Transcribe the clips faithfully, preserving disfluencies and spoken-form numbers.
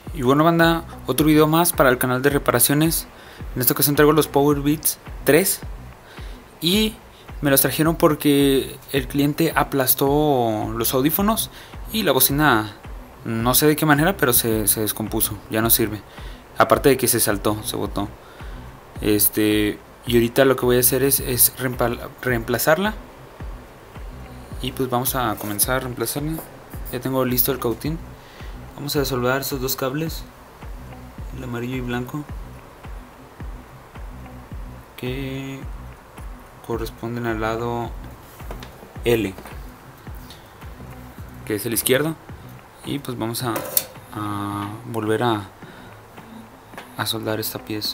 Y bueno, banda, otro video más para el canal de reparaciones. En esta ocasión traigo los Powerbeats tres y me los trajeron porque el cliente aplastó los audífonos y la bocina, no sé de qué manera, pero se, se descompuso, ya no sirve. Aparte de que se saltó, se botó. Este, y ahorita lo que voy a hacer es, es reemplazarla. Y pues vamos a comenzar a reemplazarla. Ya tengo listo el cautín. Vamos a desoldar esos dos cables, el amarillo y blanco, que corresponden al lado L, que es el izquierdo. Y pues vamos a, a volver a, a soldar esta pieza.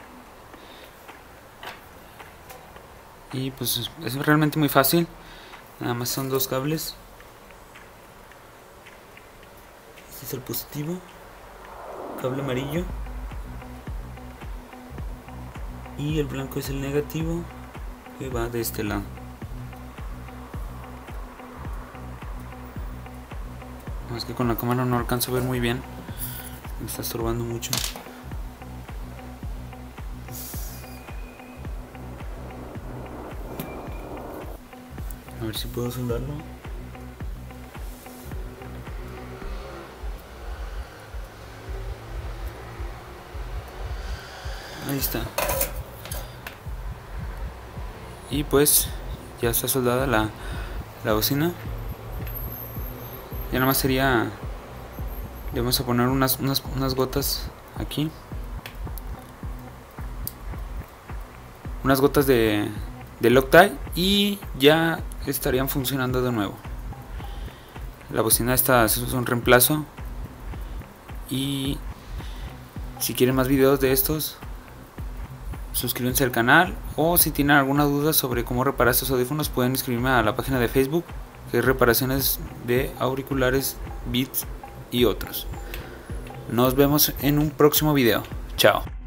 Y pues es realmente muy fácil. Nada más son dos cables. Este es el positivo, cable amarillo, y el blanco es el negativo, que va de este lado. Es que con la cámara no alcanzo a ver muy bien, me está estorbando mucho. A ver si puedo soldarlo. Ahí está. Y pues ya está soldada la, la bocina. Ya nada más sería, le vamos a poner unas, unas, unas gotas aquí, unas gotas de, de Loctite, y ya estarían funcionando de nuevo. La bocina esta es un reemplazo. Y si quieren más videos de estos, suscríbanse al canal, o si tienen alguna duda sobre cómo reparar estos audífonos, pueden escribirme a la página de Facebook, que es reparaciones de auriculares, Beats y otros. Nos vemos en un próximo video. Chao.